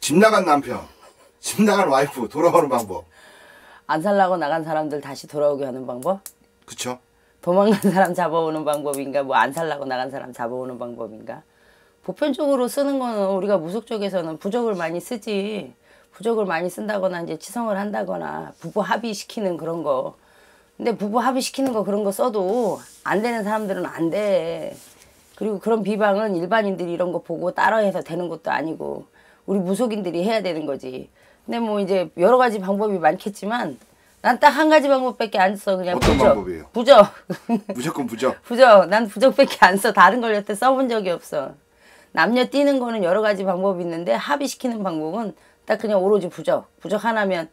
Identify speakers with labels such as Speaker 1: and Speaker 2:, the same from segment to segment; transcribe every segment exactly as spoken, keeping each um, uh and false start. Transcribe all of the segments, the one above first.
Speaker 1: 집 나간 남편, 집 나간 와이프 돌아오는 방법.
Speaker 2: 안 살라고 나간 사람들 다시 돌아오게 하는 방법?
Speaker 1: 그쵸?
Speaker 2: 도망간 사람 잡아오는 방법인가, 뭐 안 살라고 나간 사람 잡아오는 방법인가? 보편적으로 쓰는 거는 우리가 무속 쪽에서는 부적을 많이 쓰지. 부적을 많이 쓴다거나 이제 치성을 한다거나 부부 합의시키는 그런 거. 근데 부부 합의시키는 거 그런 거 써도 안 되는 사람들은 안 돼. 그리고 그런 비방은 일반인들이 이런 거 보고 따라해서 되는 것도 아니고 우리 무속인들이 해야 되는 거지. 근데 뭐 이제 여러 가지 방법이 많겠지만 난 딱 한 가지 방법밖에 안 써. 그냥
Speaker 1: 어떤
Speaker 2: 부적.
Speaker 1: 방법이에요?
Speaker 2: 부적.
Speaker 1: 무조건 부적?
Speaker 2: 부적. 난 부적밖에 안 써. 다른 걸 여태 써본 적이 없어. 남녀 띄는 거는 여러 가지 방법이 있는데 합의시키는 방법은 딱 그냥 오로지 부적. 부적 하나면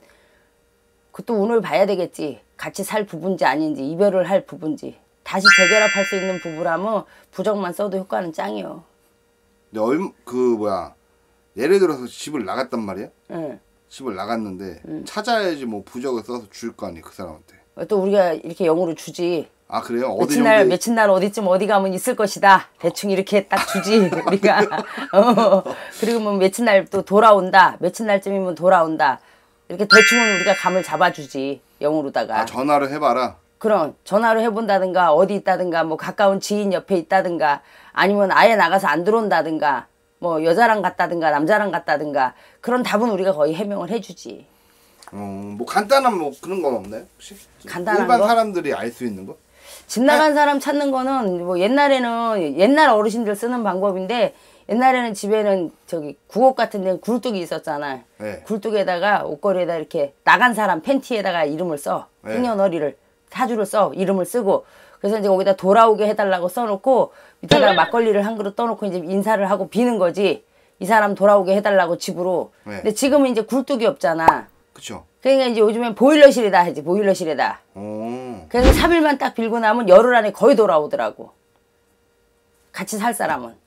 Speaker 2: 그것도 운을 봐야 되겠지. 같이 살 부부인지 아닌지 이별을 할 부부인지 다시 재결합할 수 있는 부부라면 부적만 써도 효과는 짱이요.
Speaker 1: 근데 얼, 그 뭐야 예를 들어서 집을 나갔단 말이야?
Speaker 2: 응.
Speaker 1: 집을 나갔는데
Speaker 2: 응.
Speaker 1: 찾아야지 뭐 부적을 써서 줄 거 아니야 그 사람한테.
Speaker 2: 또 우리가 이렇게 영으로 주지.
Speaker 1: 아 그래요? 어디
Speaker 2: 며칠 날
Speaker 1: 정도에...
Speaker 2: 며칠 날 어디쯤 어디 가면 있을 것이다. 대충 이렇게 딱 주지 우리가. 어. 그리고 뭐 며칠 날 또 돌아온다. 며칠 날쯤이면 돌아온다. 이렇게 대충은 우리가 감을 잡아주지 영으로다가.
Speaker 1: 아 전화를 해봐라.
Speaker 2: 그럼 전화로 해본다든가 어디 있다든가 뭐 가까운 지인 옆에 있다든가 아니면 아예 나가서 안 들어온다든가 뭐 여자랑 갔다든가 남자랑 갔다든가 그런 답은 우리가 거의 해명을 해주지.
Speaker 1: 어, 뭐 간단한 뭐 그런 건 없나요? 혹시?
Speaker 2: 간단한
Speaker 1: 일반
Speaker 2: 거?
Speaker 1: 사람들이 알 수 있는 거?
Speaker 2: 집 나간 사람 찾는 거는 뭐 옛날에는 옛날 어르신들 쓰는 방법인데 옛날에는 집에는 저기 구옥 같은 데는 굴뚝이 있었잖아.
Speaker 1: 네.
Speaker 2: 굴뚝에다가 옷걸이에다 이렇게 나간 사람 팬티에다가 이름을 써.
Speaker 1: 네.
Speaker 2: 생년월일을 사주를 써. 이름을 쓰고 그래서 이제 거기다 돌아오게 해달라고 써놓고 밑에다가 막걸리를 한 그릇 떠놓고 이제 인사를 하고 비는 거지. 이 사람 돌아오게 해달라고 집으로.
Speaker 1: 네.
Speaker 2: 근데 지금은 이제 굴뚝이 없잖아.
Speaker 1: 그쵸.
Speaker 2: 그러니까 이제 요즘엔 보일러실에다 하지. 보일러실에다.
Speaker 1: 오.
Speaker 2: 그래서 삼 일만 딱 빌고 나면 열흘 안에 거의 돌아오더라고. 같이 살 사람은.